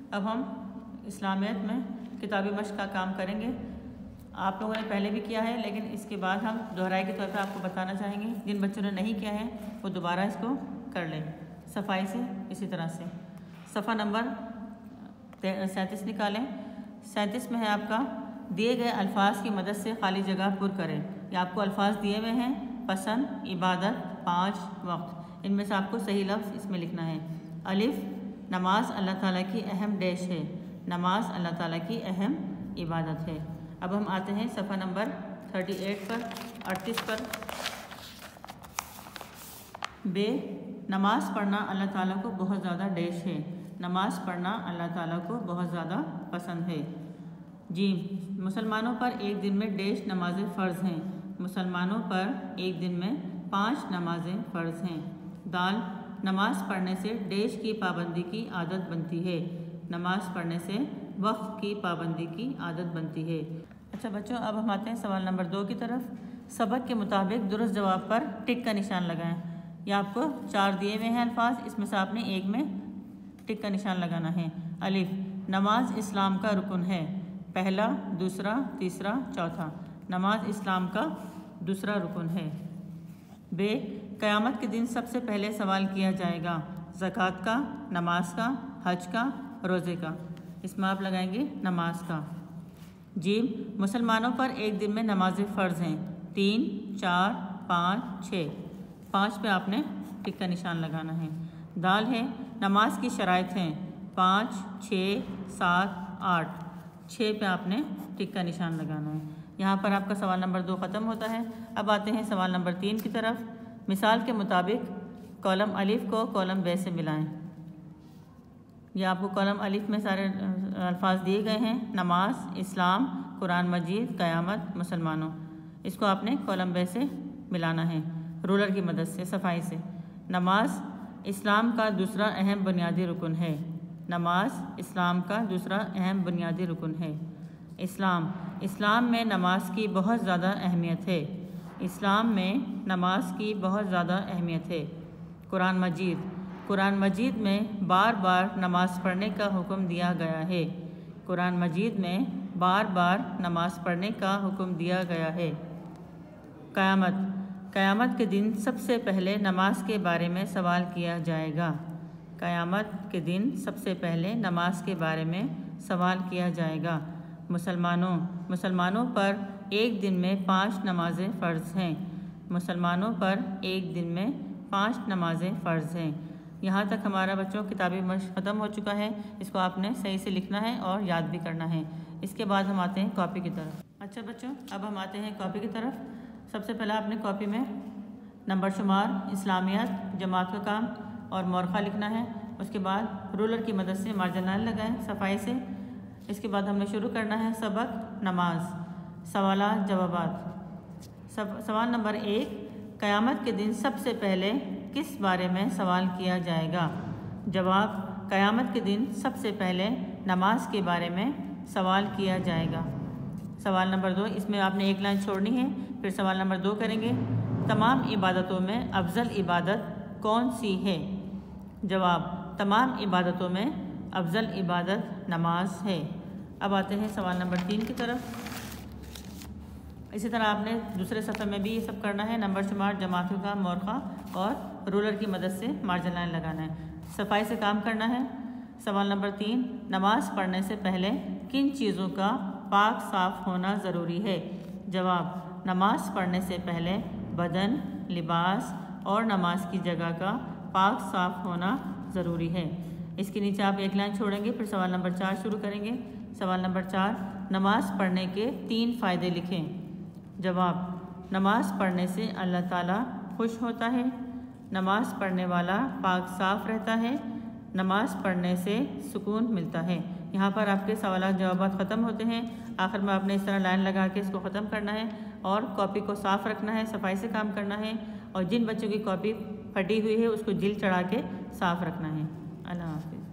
اب ہم اسلامیت میں کتابی مشق کا کام کریں گے۔ آپ لوگوں نے پہلے بھی کیا ہے، لیکن اس کے بعد ہم دہرائی کے طور پہ آپ کو بتانا چاہیں گے۔ جن بچوں نے نہیں کیا ہے وہ دوبارہ اس کو کر لیں صفائی سے۔ اسی طرح سے صفحہ نمبر 37 نکالیں۔ 37 میں ہے آپ کا دیے گئے الفاظ کی مدد سے خالی جگہ پر کریں۔ یہ آپ کو الفاظ دیے ہوئے ہیں: پسند، عبادت، 5 وقت۔ ان میں سے آپ کو صحیح لفظ اس میں لکھنا ہے۔ الف، نماز اللہ تعالیٰ کی اہم ڈیش ہے۔ نماز اللہ تعالیٰ کی اہم عبادت ہے۔ اب ہم آتے ہیں صفحہ نمبر 38 پر 38 پر۔ بے، نماز پڑھنا اللہ تعالیٰ کو بہت زیادہ ڈیش ہے۔ نماز پڑھنا اللہ تعالیٰ کو بہت زیادہ پسند ہے۔ جی، مسلمانوں پر ایک دن میں ڈیش نمازیں فرض ہیں۔ مسلمانوں پر ایک دن میں 5 نمازیں فرض ہیں۔ دال، نماز پڑھنے سے ڈیش کی پابندی کی عادت بنتی ہے۔ نماز پڑھنے سے وقت کی پابندی کی عادت بنتی ہے۔ اچھا بچوں، اب ہم آتے ہیں سوال نمبر 2 کی طرف۔ سبق کے مطابق درست جواب پر ٹک کا نشان لگائیں۔ یہ آپ کو 4 دیے ہوئے ہیں الفاظ، اس میں سے آپ نے ایک میں ٹک کا نشان لگانا ہے۔ الف، نماز اسلام کا رکن ہے۔ پہلا، دوسرا، تیسرا، چوتھا۔ نماز اسلام کا دوسرا رکن ہے۔ بے، قیامت کے دن سب سے پہلے سوال کیا جائے گا زکوٰۃ کا، نماز کا، حج کا، روزے کا۔ اس میں آپ لگائیں گے نماز کا۔ جیم، مسلمانوں پر ایک دن میں نمازیں فرض ہیں: 3، 4، 5، 6۔ 5 پہ آپ نے ٹک کا نشان لگانا ہے۔ دال ہے، نماز کی شرائط ہیں: 5، 6، 7، 8۔ 6 پہ آپ نے ٹک کا نشان لگانا ہے۔ یہاں پر آپ کا سوال نمبر 2 ختم ہوتا ہے۔ اب آتے ہیں سوال نمبر 3 کی طرف۔ مثال کے مطابق کالم الف کو کالم ب سے ملائیں۔ یہ آپ کو کالم الف میں سارے الفاظ دیے گئے ہیں: نماز، اسلام، قرآن مجید، قیامت، مسلمانوں۔ اس کو آپ نے کالم ب سے ملانا ہے رولر کی مدد سے، صفائی سے۔ نماز اسلام کا دوسرا اہم بنیادی رکن ہے۔ نماز اسلام کا دوسرا اہم بنیادی رکن ہے۔ اسلام میں نماز کی بہت زیادہ اہمیت ہے۔ اسلام میں نماز کی بہت زیادہ اہمیت ہے۔ قرآن مجید میں بار بار نماز پڑھنے کا حکم دیا گیا ہے۔ قرآن مجید میں بار بار نماز پڑھنے کا حکم دیا گیا ہے۔ قیامت کے دن سب سے پہلے نماز کے بارے میں سوال کیا جائے گا۔ قیامت کے دن سب سے پہلے نماز کے بارے میں سوال کیا جائے گا۔ مسلمانوں پر ایک دن میں 5 نمازیں فرض ہیں۔ مسلمانوں پر ایک دن میں 5 نمازیں فرض ہیں۔ یہاں تک ہمارا بچوں کتابی مشق ختم ہو چکا ہے۔ اس کو آپ نے صحیح سے لکھنا ہے اور یاد بھی کرنا ہے۔ اس کے بعد ہم آتے ہیں کاپی کی طرف۔ اچھا بچوں، اب ہم آتے ہیں کاپی کی طرف۔ سب سے پہلے آپ نے کاپی میں نمبر شمار، اسلامیات، جماعت کا کام اور مورخہ لکھنا ہے۔ اس کے بعد رولر کی مدد سے مارجن لائن لگائیں صفائی سے۔ اس کے بعد ہم نے شروع کرنا ہے سبق نماز، سوالات جوابات۔ سوال نمبر 1، قیامت کے دن سب سے پہلے کس بارے میں سوال کیا جائے گا؟ جواب، قیامت کے دن سب سے پہلے نماز کے بارے میں سوال کیا جائے گا۔ سوال نمبر 2، اس میں آپ نے ایک لائن چھوڑنی ہے، پھر سوال نمبر 2 کریں گے۔ تمام عبادتوں میں افضل عبادت کون سی ہے؟ جواب، تمام عبادتوں میں افضل عبادت نماز ہے۔ اب آتے ہیں سوال نمبر 3 کی طرف۔ اسی طرح آپ نے دوسرے صفحے میں بھی یہ سب کرنا ہے، نمبر شمار، جماعت کا مورخہ اور رولر کی مدد سے مارجن لائن لگانا ہے، صفائی سے کام کرنا ہے۔ سوال نمبر 3، نماز پڑھنے سے پہلے کن چیزوں کا پاک صاف ہونا ضروری ہے؟ جواب، نماز پڑھنے سے پہلے بدن، لباس اور نماز کی جگہ کا پاک صاف ہونا ضروری ہے۔ اس کے نیچے آپ ایک لائن چھوڑیں گے، پھر سوال نمبر 4 شروع کریں گے۔ سوال نمبر 4، نماز پڑھنے کے 3 فائدے لکھیں۔ جواب، نماز پڑھنے سے اللہ تعالیٰ خوش ہوتا ہے، نماز پڑھنے والا پاک صاف رہتا ہے، نماز پڑھنے سے سکون ملتا ہے۔ یہاں پر آپ کے سوالات جوابات ختم ہوتے ہیں۔ آخر میں آپ نے اس طرح لائن لگا کے اس کو ختم کرنا ہے اور کاپی کو صاف رکھنا ہے، صفائی سے کام کرنا ہے، اور جن بچوں کی کاپی پھٹی ہوئی ہے اس کو جلد چڑھا کے صاف رکھنا ہے۔ اللہ حافظ۔